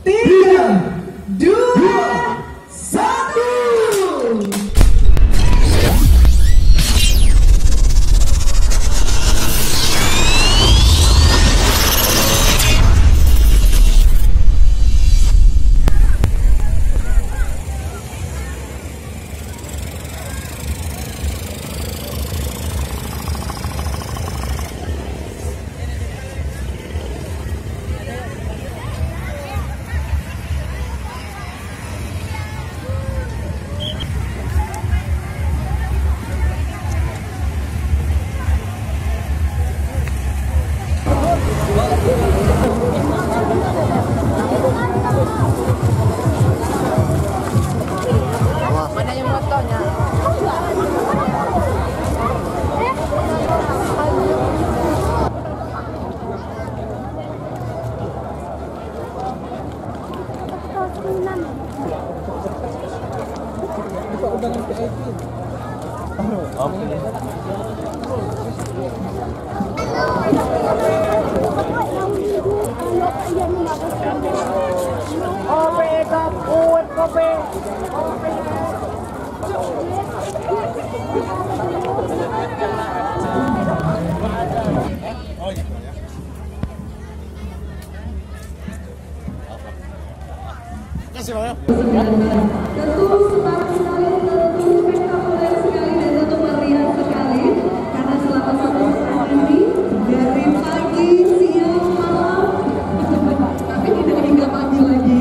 3, 2, 1. Mana yang motonya? Kasih Pak. Tentu senang sekali, tentu spektakuler sekali dan tentu meriah sekali karena selama 1 hari dari pagi, siang, malam tapi tidak hingga pagi lagi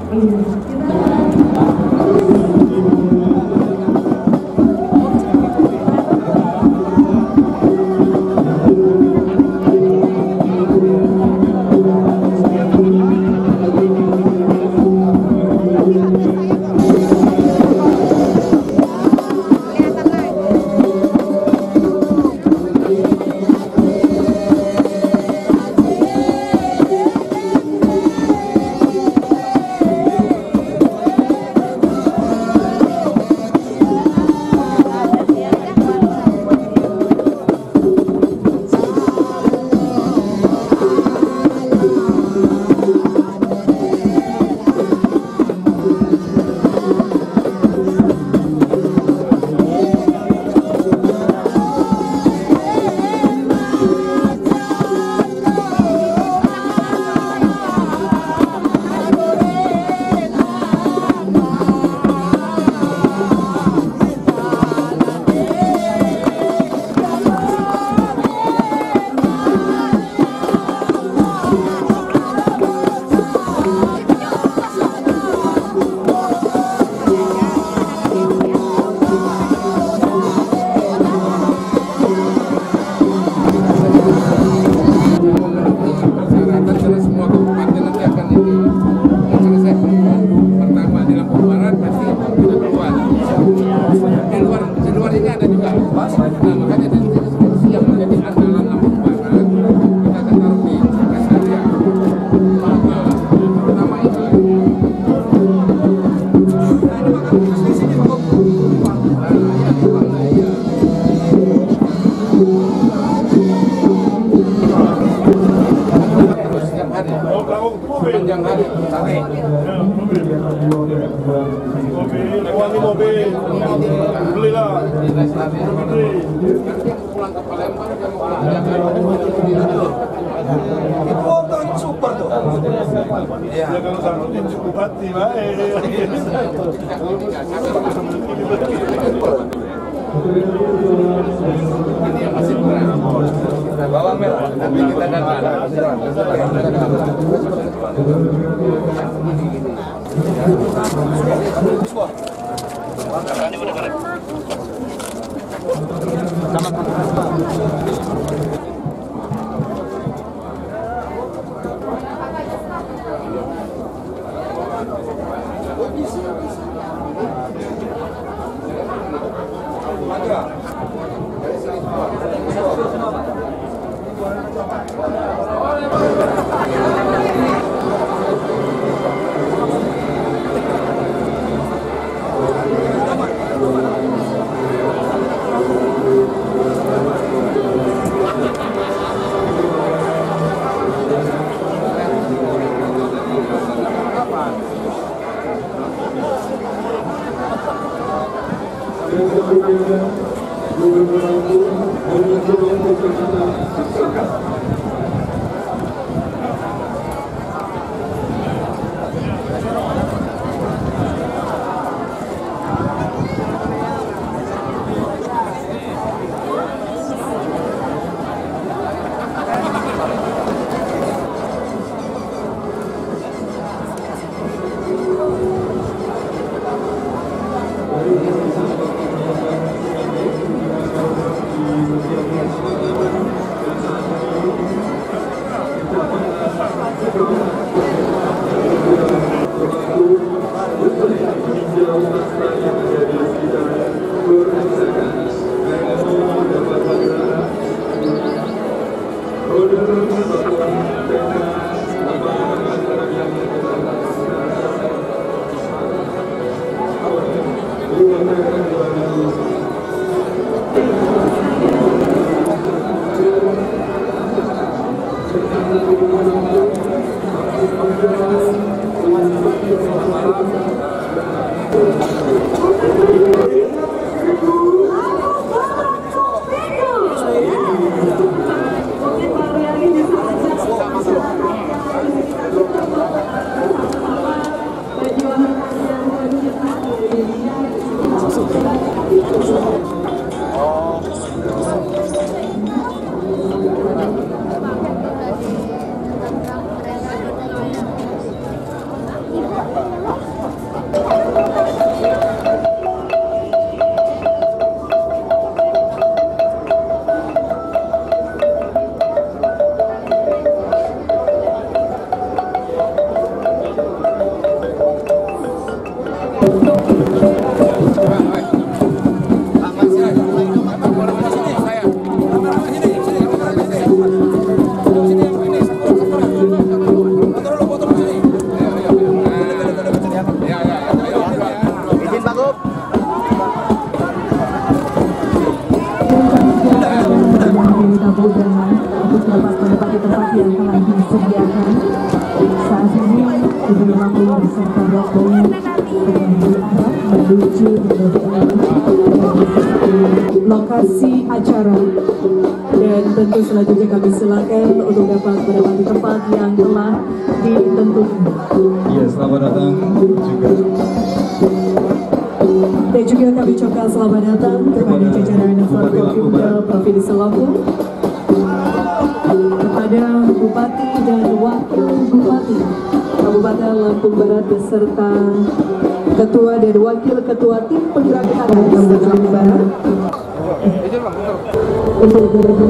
Sepanjang hari tarik. Mobil, belilah. Pulang ke Palembang foto super tuh. Ya kalau Sanuddin cukup hati baik. Ini yang masih kurang. Bawang merah, nanti kita datang. lokasi acara, dan tentu selanjutnya kami silakan untuk dapat menempati tempat yang telah ditentukan. Iya, selamat datang juga. Dan juga kami ucapkan selamat datang kepada jajaran Forkopimda Provinsi Lampung, kepada Bupati dan Wakil Bupati Kabupaten Lampung Barat beserta Ketua dan Wakil Ketua Tim Penggerak Kabupaten Lampung Barat. Untuk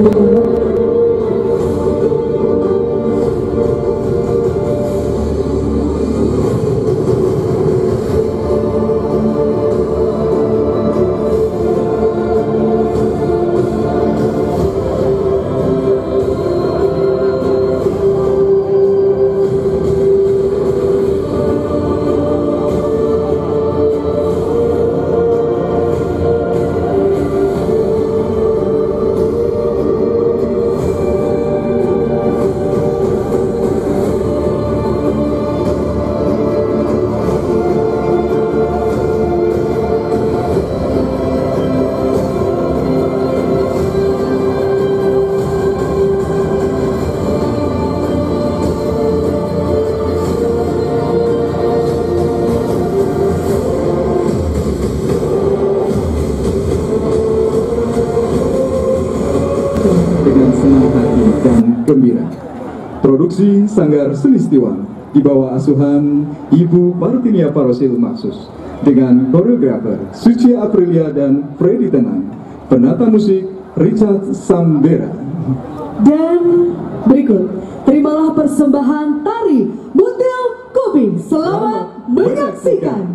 gembira. Produksi Sanggar Sulistiwa di bawah asuhan Ibu Martinia Parosil Maksus dengan koreografer Suci Aprilia dan Freddy Tenang, penata musik Richard Sambera. Dan berikut, terimalah persembahan tari Butil Kopi. Selamat menyaksikan.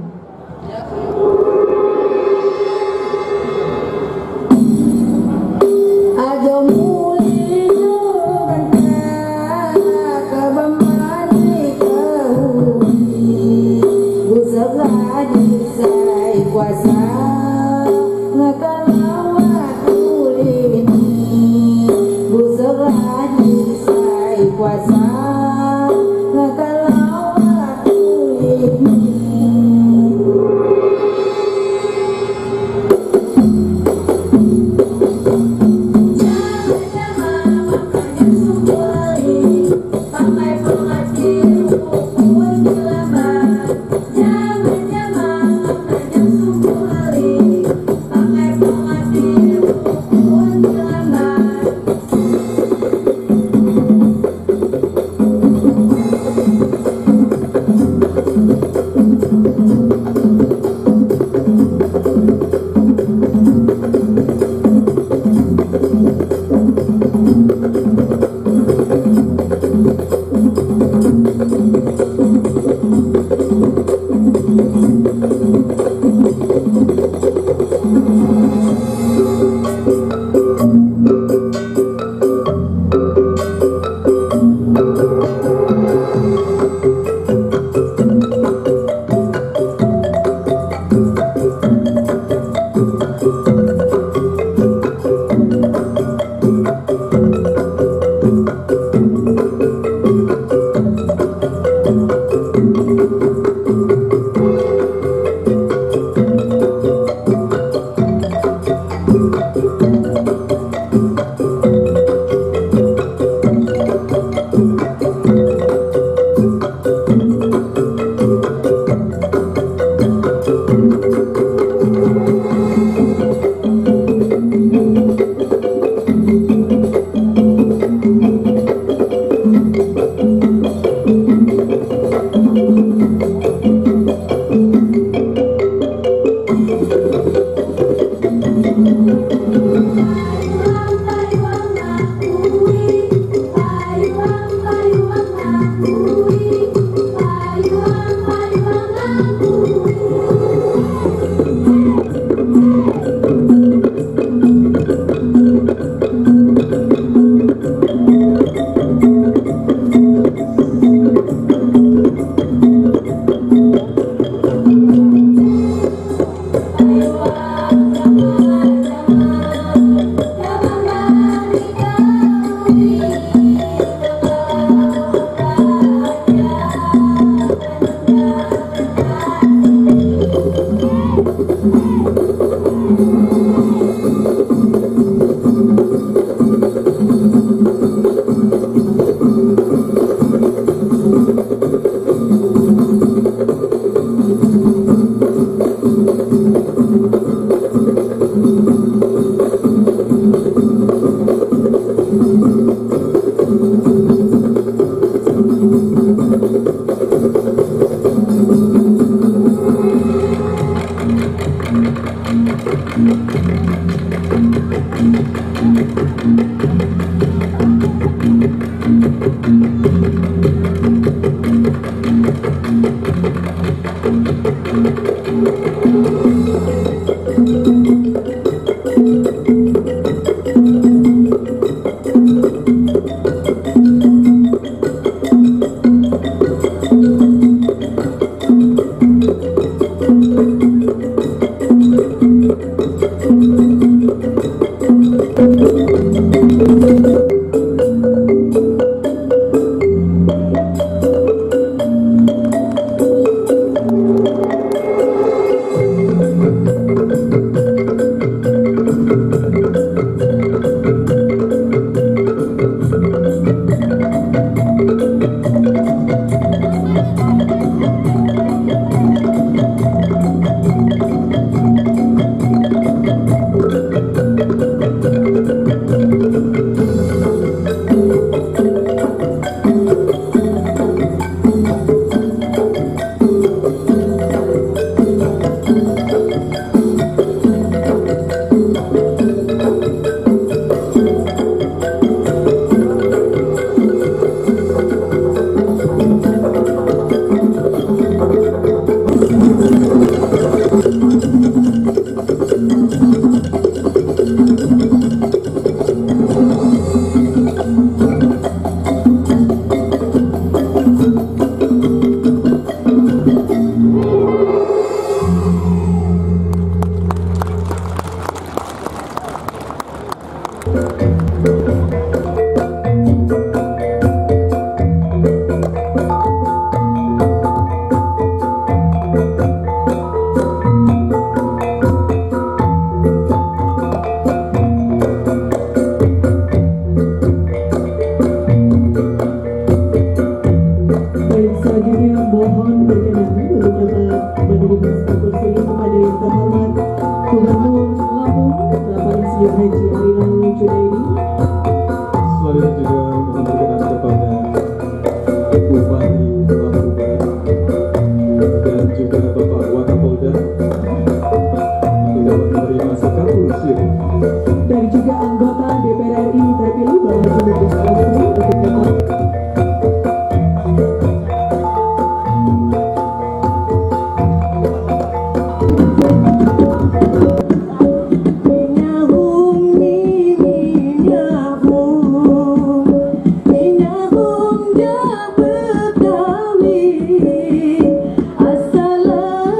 Assalamualaikum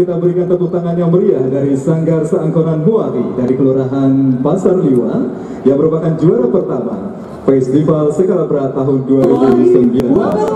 kita berikan tepuk tangan yang meriah dari Sanggar Seangkonan Muari dari Kelurahan Pasar Liwa yang merupakan juara pertama Festival Skala Berat tahun 2009.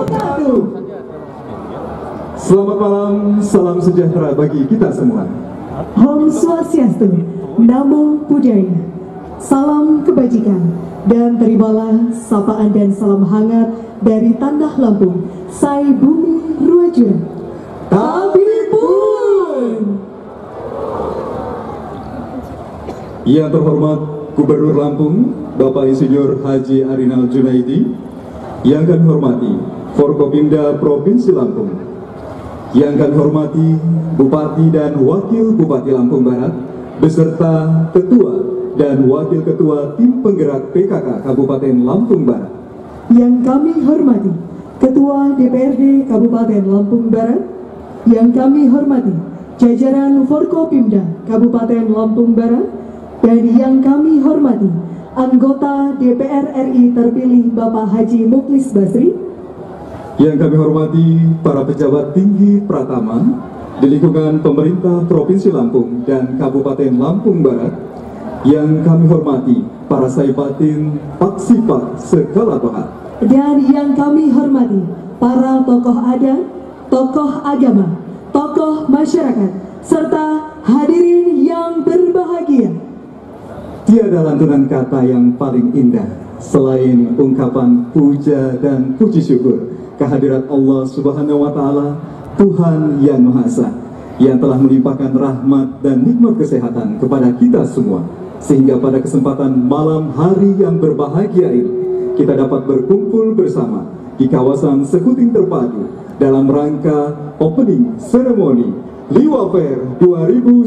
Selamat malam, salam sejahtera bagi kita semua. Om Swastiastu, Namo Buddhaya, salam kebajikan, dan terimalah sapaan dan salam hangat dari Tanah Lampung, Sai Bumi Ruajura. Tapi pun Yang terhormat Gubernur Lampung, Bapak Insinyur Haji Arinal Junaidi, yang kami hormati Forkopimda Provinsi Lampung, yang kami hormati Bupati dan Wakil Bupati Lampung Barat, beserta Ketua dan Wakil Ketua Tim Penggerak PKK Kabupaten Lampung Barat, yang kami hormati Ketua DPRD Kabupaten Lampung Barat, yang kami hormati jajaran Forkopimda Kabupaten Lampung Barat, dan yang kami hormati anggota DPR RI terpilih Bapak Haji Mukhlis Basri, yang kami hormati para pejabat tinggi Pratama di lingkungan pemerintah Provinsi Lampung dan Kabupaten Lampung Barat, yang kami hormati para Saibatin Paksipak segala pihak, dan yang kami hormati para tokoh adat, tokoh agama, tokoh masyarakat, serta hadirin yang berbahagia. Tiada lantunan kata yang paling indah selain ungkapan puja dan puji syukur kehadirat Allah Subhanahu wa Ta'ala, Tuhan yang Maha Esa, yang telah melimpahkan rahmat dan nikmat kesehatan kepada kita semua, sehingga pada kesempatan malam hari yang berbahagia ini kita dapat berkumpul bersama di kawasan Sekuting Terpadu dalam rangka opening ceremony Liwa Fair 2019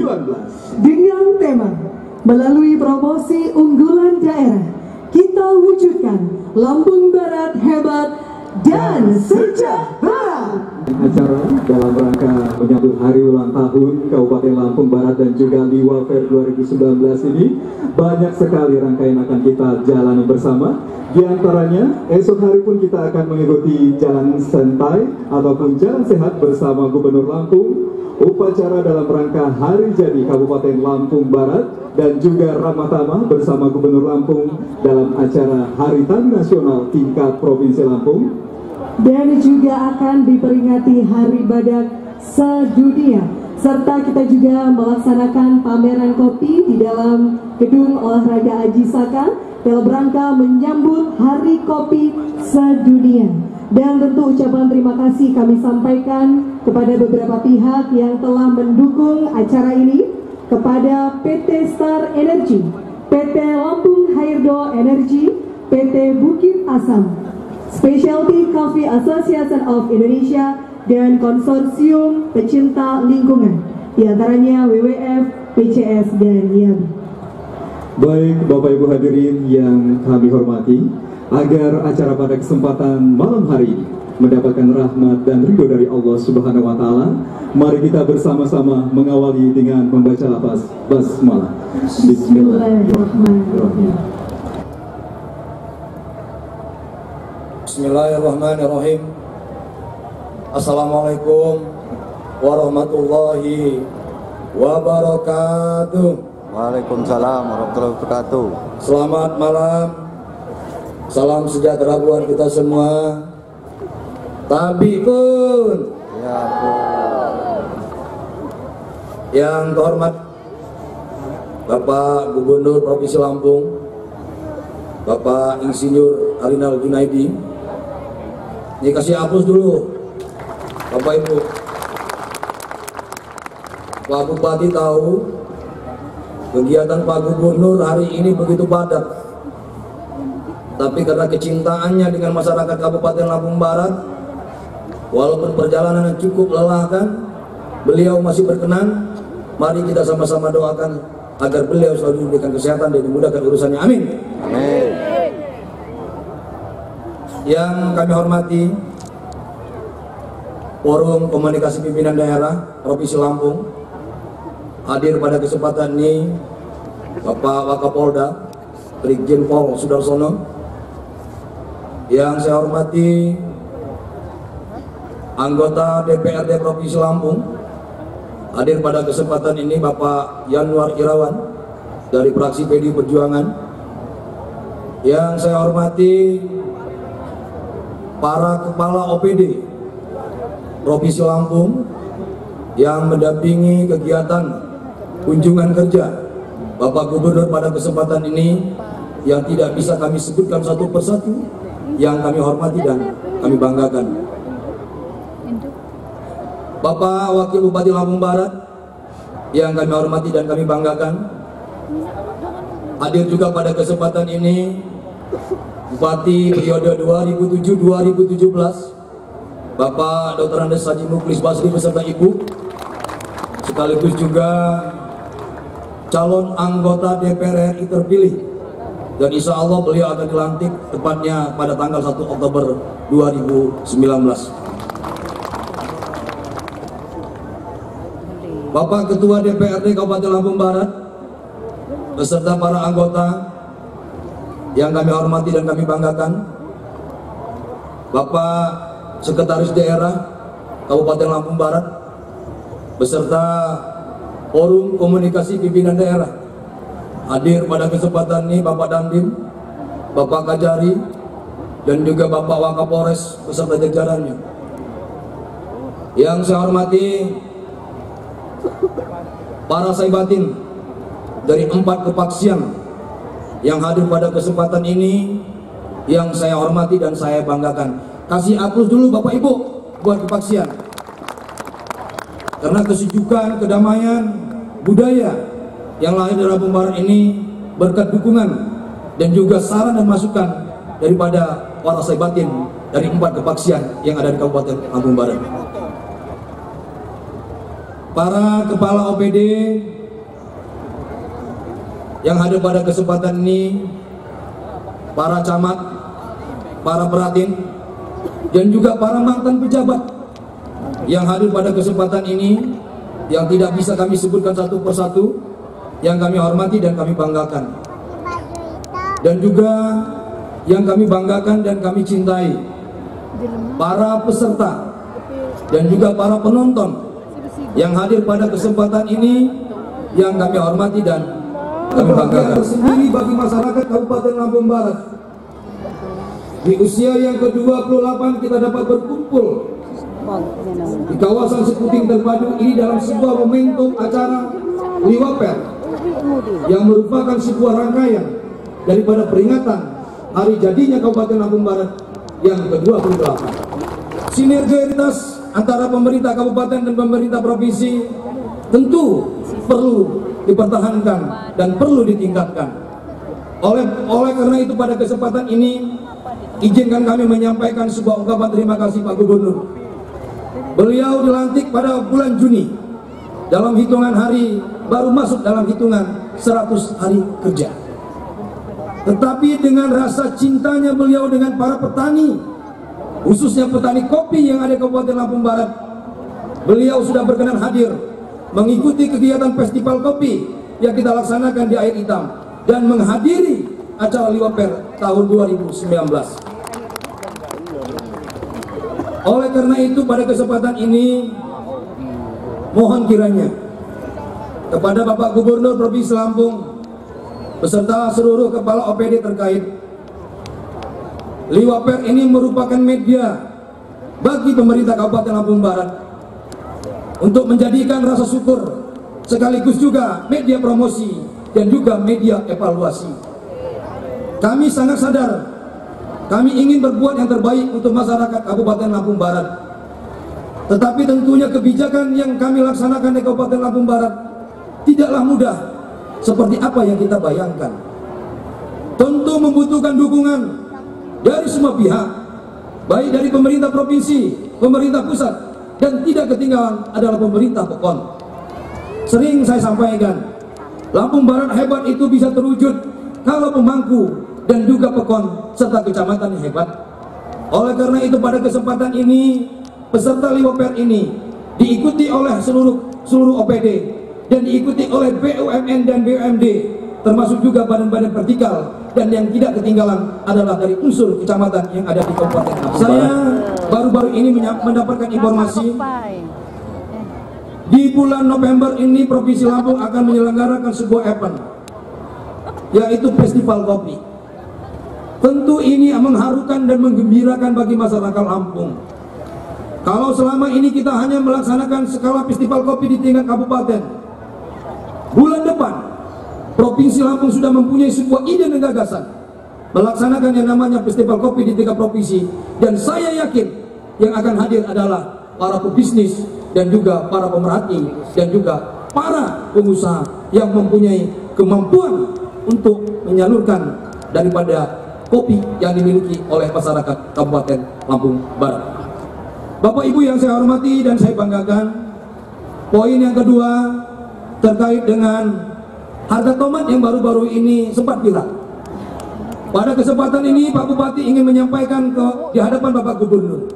Dengan tema melalui promosi unggulan daerah, kita wujudkan Lampung Barat hebat dan sejahtera. Acara dalam rangka menyambut hari ulang tahun Kabupaten Lampung Barat dan juga Liwa Fair 2019 ini banyak sekali rangkaian akan kita jalani bersama. Di antaranya esok hari pun kita akan mengikuti jalan santai ataupun jalan sehat bersama Gubernur Lampung, upacara dalam rangka Hari Jadi Kabupaten Lampung Barat, dan juga ramah tamah bersama Gubernur Lampung dalam acara Hari Tani Nasional tingkat Provinsi Lampung. Dan juga akan diperingati Hari Badak Sedunia, serta kita juga melaksanakan pameran kopi di dalam Gedung Olahraga Aji Saka dalam rangka menyambut Hari Kopi Sedunia. Dan tentu ucapan terima kasih kami sampaikan kepada beberapa pihak yang telah mendukung acara ini, kepada PT Star Energy, PT Lampung Hairdo Energy, PT Bukit Asam, Specialty Coffee Association of Indonesia, dan konsorsium pecinta lingkungan, diantaranya WWF, PCS, dan YABI. Baik Bapak Ibu hadirin yang kami hormati, agar acara pada kesempatan malam hari ini mendapatkan rahmat dan ridho dari Allah Subhanahu wa Ta'ala, mari kita bersama-sama mengawali dengan membaca lafaz basmalah. Bismillahirrahmanirrahim. Bismillahirrahmanirrahim. Assalamualaikum warahmatullahi wabarakatuh. Waalaikumsalam warahmatullahi wabarakatuh. Selamat malam, salam sejahtera buat kita semua. Tapi pun Ya pun. yang terhormat Bapak Gubernur Provinsi Lampung, Bapak Insinyur Arinal Junaidi, ini kasih aplaus dulu Bapak Ibu. Pak Bupati tahu kegiatan Pak Gubernur hari ini begitu padat, tapi karena kecintaannya dengan masyarakat Kabupaten Lampung Barat, walaupun perjalanan yang cukup melelahkan, beliau masih berkenan. Mari kita sama-sama doakan agar beliau selalu diberikan kesehatan dan dimudahkan urusannya. Amin. Amin. Yang kami hormati Forum Komunikasi Pimpinan Daerah Provinsi Lampung, hadir pada kesempatan ini Bapak Wakapolda Brigjen Pol Sudarsono. Yang saya hormati anggota DPRD Provinsi Lampung, Hadir pada kesempatan ini Bapak Yanwar Irawan dari fraksi PDI Perjuangan. Yang saya hormati para kepala OPD Provinsi Lampung yang mendampingi kegiatan kunjungan kerja Bapak Gubernur pada kesempatan ini, yang tidak bisa kami sebutkan satu persatu, yang kami hormati dan kami banggakan. Bapak Wakil Bupati Lampung Barat yang kami hormati dan kami banggakan. Hadir juga pada kesempatan ini Bupati periode 2007-2017 Bapak Dr. Andes Haji Muklis Basri beserta Ibu, sekaligus juga calon anggota DPR RI terpilih, dan insya Allah beliau akan dilantik tepatnya pada tanggal 1 Oktober 2019. Bapak Ketua DPRD Kabupaten Lampung Barat beserta para anggota yang kami hormati dan kami banggakan, Bapak Sekretaris Daerah Kabupaten Lampung Barat beserta Forum Komunikasi Pimpinan Daerah. Hadir pada kesempatan ini Bapak Dandim, Bapak Kajari, dan juga Bapak Wakapolres beserta jajarannya. Yang saya hormati para saibatin dari 4 kepaksian yang hadir pada kesempatan ini, yang saya hormati dan saya banggakan. Kasih aplaus dulu Bapak Ibu buat kepaksian, karena kesejukan, kedamaian, budaya yang lahir dari Lampung Barat ini berkat dukungan dan juga saran dan masukan daripada para saibatin dari 4 kepaksian yang ada di Kabupaten Lampung Barat. Para kepala OPD yang hadir pada kesempatan ini, para camat, para peratin, dan juga para mantan pejabat yang hadir pada kesempatan ini, yang tidak bisa kami sebutkan satu persatu, yang kami hormati dan kami banggakan. Dan juga yang kami banggakan dan kami cintai, para peserta dan juga para penonton yang hadir pada kesempatan ini, yang kami hormati dan kami banggakan. Tersendiri bagi masyarakat Kabupaten Lampung Barat. Di usia yang ke-28 kita dapat berkumpul di kawasan Seputing Terpadu ini dalam sebuah momentum acara Liwaper yang merupakan sebuah rangkaian daripada peringatan hari jadinya Kabupaten Lampung Barat yang ke-28. Sinergitas antara pemerintah kabupaten dan pemerintah provinsi tentu perlu dipertahankan dan perlu ditingkatkan. Oleh karena itu pada kesempatan ini izinkan kami menyampaikan sebuah ungkapan terima kasih Pak Gubernur. Beliau dilantik pada bulan Juni, dalam hitungan hari baru masuk dalam hitungan 100 hari kerja. Tetapi dengan rasa cintanya beliau dengan para petani, khususnya petani kopi yang ada di Kabupaten Lampung Barat, beliau sudah berkenan hadir mengikuti kegiatan festival kopi yang kita laksanakan di Air Hitam dan menghadiri acara Liwaper tahun 2019. Oleh karena itu pada kesempatan ini mohon kiranya kepada Bapak Gubernur Provinsi Lampung beserta seluruh kepala OPD terkait, Liwaper ini merupakan media bagi pemerintah Kabupaten Lampung Barat untuk menjadikan rasa syukur, sekaligus juga media promosi dan juga media evaluasi. Kami sangat sadar, kami ingin berbuat yang terbaik untuk masyarakat Kabupaten Lampung Barat. Tetapi tentunya kebijakan yang kami laksanakan di Kabupaten Lampung Barat tidaklah mudah seperti apa yang kita bayangkan. Tentu membutuhkan dukungan dari semua pihak, baik dari pemerintah provinsi, pemerintah pusat, dan tidak ketinggalan adalah pemerintah Pekon. Sering saya sampaikan, Lampung Barat hebat itu bisa terwujud kalau pemangku dan juga Pekon serta kecamatan yang hebat. Oleh karena itu pada kesempatan ini peserta Liwaper ini diikuti oleh seluruh OPD dan diikuti oleh BUMN dan BUMD, termasuk juga badan-badan vertikal, dan yang tidak ketinggalan adalah dari unsur kecamatan yang ada di Kabupaten Lampung. Saya baru-baru ini mendapatkan informasi Di bulan November ini Provinsi Lampung akan menyelenggarakan sebuah event, yaitu Festival Kopi. Tentu ini mengharukan dan menggembirakan bagi masyarakat Lampung. Kalau selama ini kita hanya melaksanakan skala festival kopi di tingkat kabupaten, bulan depan Provinsi Lampung sudah mempunyai sebuah ide dan gagasan melaksanakan yang namanya festival kopi di tingkat provinsi. Dan saya yakin yang akan hadir adalah para pebisnis dan juga para pemerhati dan juga para pengusaha yang mempunyai kemampuan untuk menyalurkan daripada kopi yang dimiliki oleh masyarakat Kabupaten Lampung Barat. Bapak Ibu yang saya hormati dan saya banggakan, poin yang kedua terkait dengan harga tomat yang baru-baru ini sempat viral. Pada kesempatan ini Pak Bupati ingin menyampaikan di hadapan Bapak Gubernur,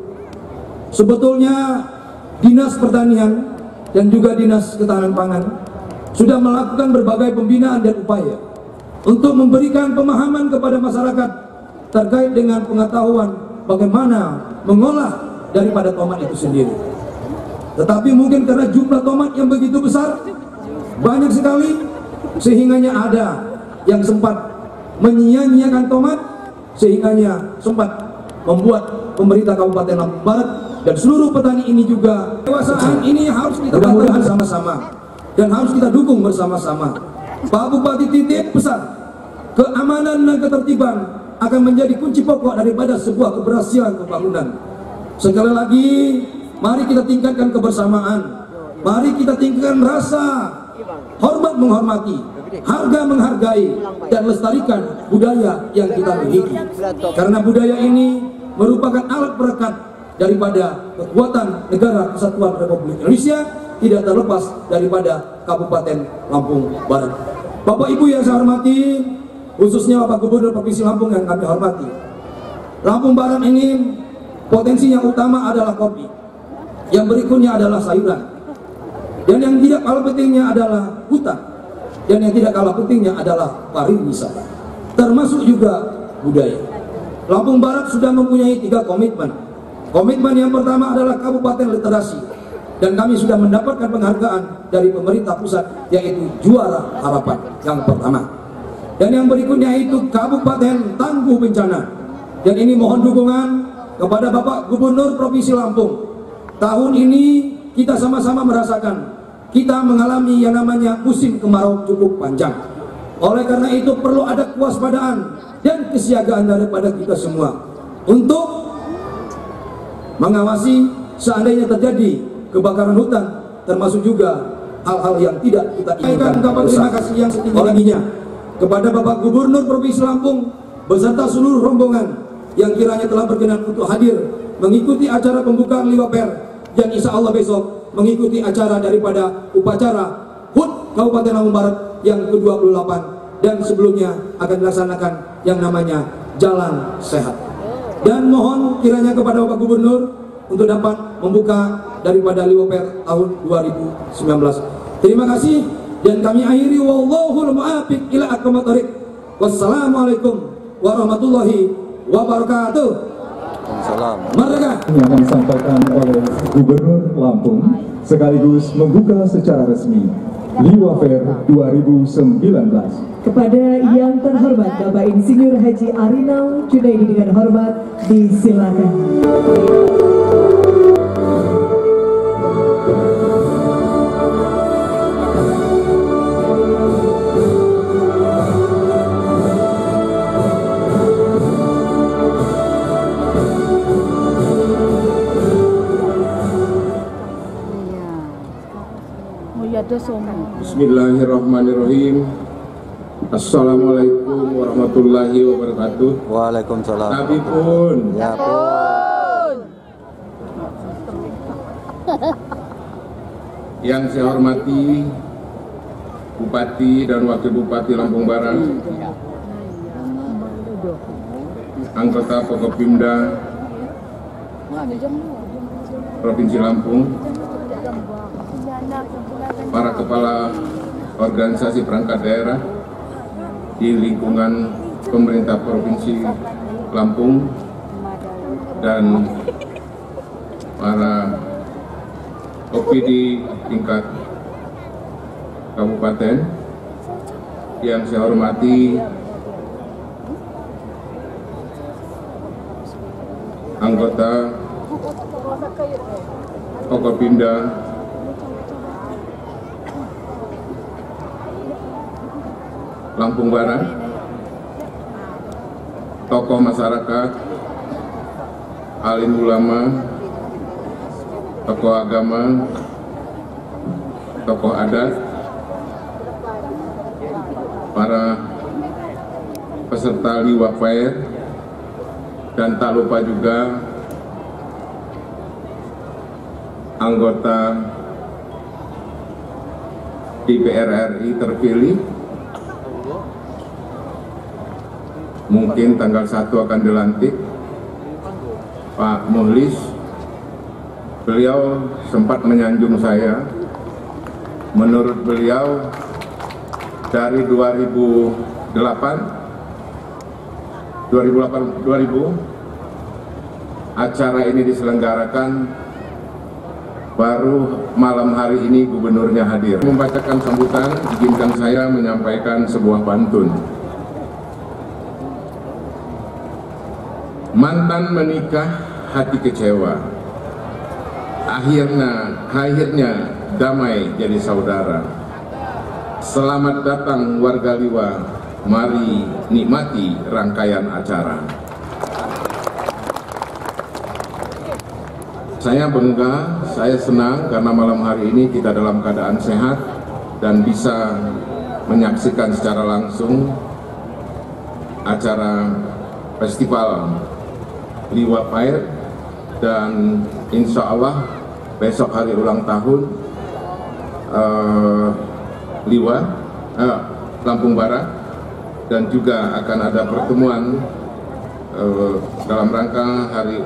sebetulnya Dinas Pertanian dan juga Dinas Ketahanan Pangan sudah melakukan berbagai pembinaan dan upaya untuk memberikan pemahaman kepada masyarakat terkait dengan pengetahuan bagaimana mengolah daripada tomat itu sendiri. Tetapi mungkin karena jumlah tomat yang begitu besar, banyak sekali, sehingganya ada yang sempat menyia-nyiakan tomat, sehingganya sempat membuat pemerintah Kabupaten Lampung Barat dan seluruh petani ini juga kewasaan ini harus kita mudah-mudahan sama-sama dan harus kita dukung bersama-sama. Pak Bupati titip pesan, keamanan dan ketertiban akan menjadi kunci pokok daripada sebuah keberhasilan pembangunan. Sekali lagi, mari kita tingkatkan kebersamaan, mari kita tingkatkan rasa hormat menghormati, harga menghargai, dan lestarikan budaya yang kita miliki. Karena budaya ini merupakan alat perekat daripada kekuatan negara Kesatuan Republik Indonesia, tidak terlepas daripada Kabupaten Lampung Barat. Bapak Ibu yang saya hormati, khususnya Bapak Gubernur Provinsi Lampung yang kami hormati, Lampung Barat ini potensi yang utama adalah kopi, yang berikutnya adalah sayuran, dan yang tidak kalah pentingnya adalah hutan, dan yang tidak kalah pentingnya adalah pariwisata, termasuk juga budaya. Lampung Barat sudah mempunyai 3 komitmen. Komitmen yang pertama adalah Kabupaten Literasi, dan kami sudah mendapatkan penghargaan dari pemerintah pusat, yaitu Juara Harapan yang pertama. Dan yang berikutnya itu Kabupaten Tangguh Bencana, dan ini mohon dukungan kepada Bapak Gubernur Provinsi Lampung. Tahun ini kita sama-sama merasakan kita mengalami yang namanya musim kemarau cukup panjang. Oleh karena itu perlu ada kewaspadaan dan kesiagaan daripada kita semua untuk mengawasi seandainya terjadi kebakaran hutan, termasuk juga hal-hal yang tidak kita inginkan. Terima kasih yang setinggi-tingginya kepada Bapak Gubernur Provinsi Lampung beserta seluruh rombongan yang kiranya telah berkenan untuk hadir mengikuti acara pembukaan Liwaper, dan insya Allah besok mengikuti acara daripada upacara HUT Kabupaten Lampung Barat yang ke-28, dan sebelumnya akan dilaksanakan yang namanya Jalan Sehat. Dan mohon kiranya kepada Bapak Gubernur untuk dapat membuka daripada Liwaper tahun 2019. Terima kasih, dan kami akhiri wallahul muwaffiq ila aqwamit thoriq. Wassalamualaikum warahmatullahi wabarakatuh. Salam. Merdeka. Yang akan disampaikan oleh Gubernur Lampung sekaligus membuka secara resmi Liwaper 2019. Kepada yang terhormat Bapak Insinyur Haji Arinal Junaidi dengan hormat disilakan. Bismillahirrahmanirrahim. Assalamualaikum warahmatullahi wabarakatuh. Waalaikumsalam. Nabi pun. Ya pun. Yang saya hormati Bupati dan Wakil Bupati Lampung Barat, anggota Forkopimda Provinsi Lampung, para kepala organisasi perangkat daerah di lingkungan pemerintah Provinsi Lampung, dan para kopi di tingkat kabupaten yang saya hormati anggota Kokopimda Lampung Barat, tokoh masyarakat, alim ulama, tokoh agama, tokoh adat, para peserta Liwa Fair, dan tak lupa juga anggota DPR RI terpilih. Mungkin tanggal 1 akan dilantik Pak Muhlis. Beliau sempat menyanjung saya. Menurut beliau dari 2000 acara ini diselenggarakan, baru malam hari ini gubernurnya hadir. Membacakan sambutan, izinkan saya menyampaikan sebuah pantun. Mantan menikah, hati kecewa. Akhirnya damai jadi saudara. Selamat datang warga Liwa, mari nikmati rangkaian acara. Saya bangga, saya senang karena malam hari ini kita dalam keadaan sehat dan bisa menyaksikan secara langsung acara festival Liwa Fair, dan insya Allah besok hari ulang tahun Liwa Lampung Barat, dan juga akan ada pertemuan dalam rangka Hari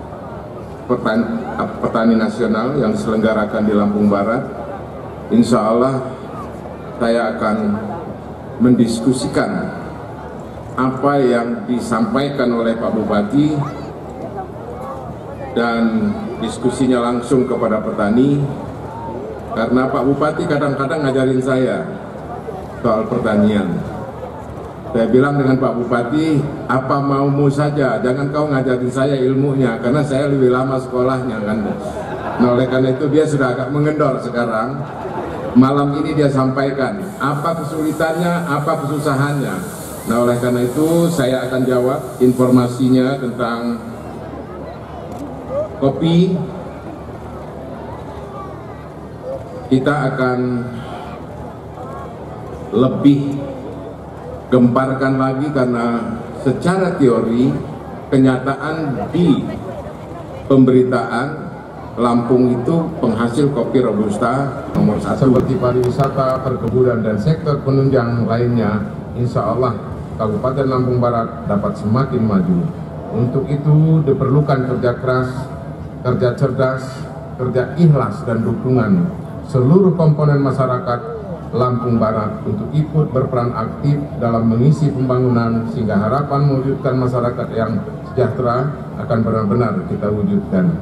Petani Nasional yang diselenggarakan di Lampung Barat. Insya Allah saya akan mendiskusikan apa yang disampaikan oleh Pak Bupati dan diskusinya langsung kepada petani, karena Pak Bupati kadang-kadang ngajarin saya soal pertanian. Saya bilang dengan Pak Bupati, apa maumu saja, jangan kau ngajarin saya ilmunya, karena saya lebih lama sekolahnya kan. Nah, oleh karena itu dia sudah agak mengendor sekarang. Malam ini dia sampaikan apa kesulitannya, apa kesusahannya. Nah, oleh karena itu saya akan jawab informasinya tentang kopi. Kita akan lebih gemparkan lagi karena secara teori, kenyataan di pemberitaan, Lampung itu penghasil kopi Robusta nomor 1. Seperti pariwisata, perkebunan, dan sektor penunjang lainnya, insya Allah Kabupaten Lampung Barat dapat semakin maju. Untuk itu diperlukan kerja keras, kerja cerdas, kerja ikhlas, dan dukungan seluruh komponen masyarakat Lampung Barat untuk ikut berperan aktif dalam mengisi pembangunan, sehingga harapan mewujudkan masyarakat yang sejahtera akan benar-benar kita wujudkan.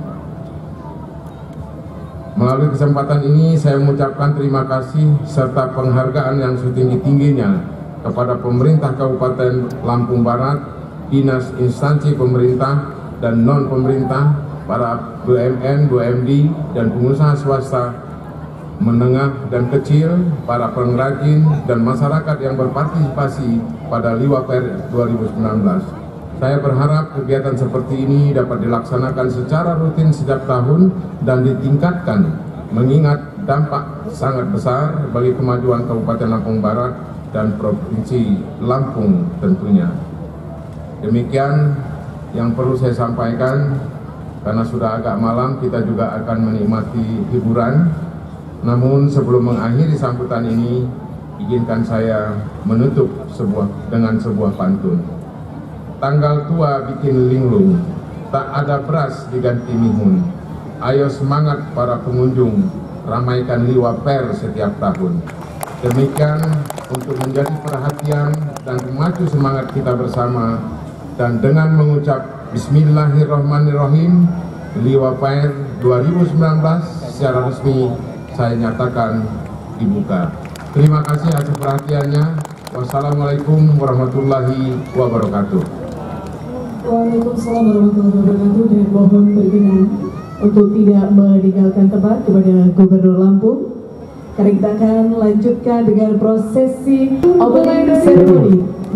Melalui kesempatan ini saya mengucapkan terima kasih serta penghargaan yang setinggi-tingginya kepada pemerintah Kabupaten Lampung Barat, dinas instansi pemerintah dan non-pemerintah, para BUMN, BUMD, dan pengusaha swasta menengah dan kecil, para pengrajin, dan masyarakat yang berpartisipasi pada Liwa Fair 2019. Saya berharap kegiatan seperti ini dapat dilaksanakan secara rutin setiap tahun dan ditingkatkan, mengingat dampak sangat besar bagi kemajuan Kabupaten Lampung Barat dan Provinsi Lampung tentunya. Demikian yang perlu saya sampaikan, karena sudah agak malam, kita juga akan menikmati hiburan. Namun sebelum mengakhiri sambutan ini, izinkan saya menutup dengan sebuah pantun. Tanggal tua bikin linglung, tak ada beras diganti mihun. Ayo semangat para pengunjung, ramaikan Liwa Fair setiap tahun. Demikian untuk menjadi perhatian dan memacu semangat kita bersama, dan dengan mengucap Bismillahirrahmanirrahim, Liwa Fair 2019 secara resmi saya nyatakan dibuka. Terima kasih atas perhatiannya. Wassalamualaikum warahmatullahi wabarakatuh. Waalaikumsalam warahmatullahi wabarakatuh, dan mohon berkenan untuk tidak meninggalkan tempat kepada Gubernur Lampung. Karena kita akan lanjutkan dengan prosesi opening ceremony.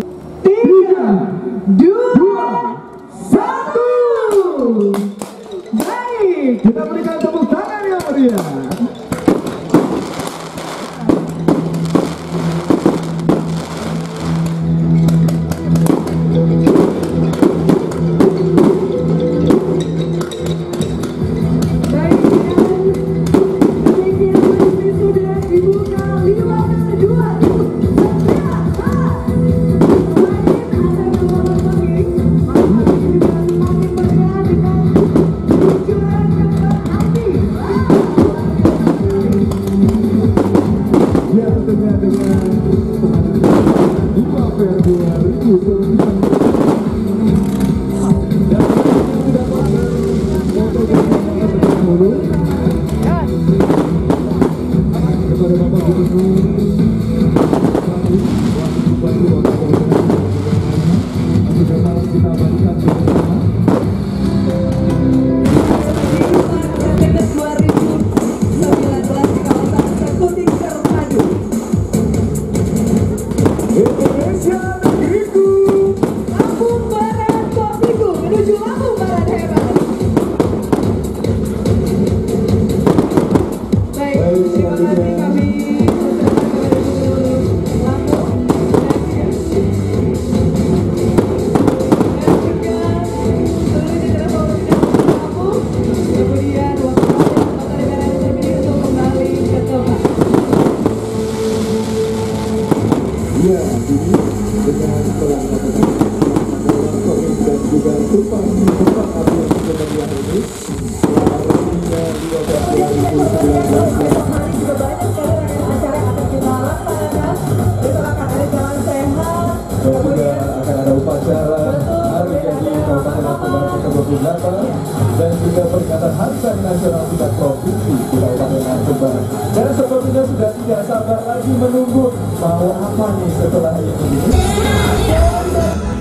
3, 2, 1. Baik, kita berikan tepuk tangan yang meriah. Dan juga peringatan Hari Tani Nasional tingkat provinsi di Kabupaten Jember. Dan sepertinya sudah tidak sabar lagi menunggu mau apa nih setelah ini.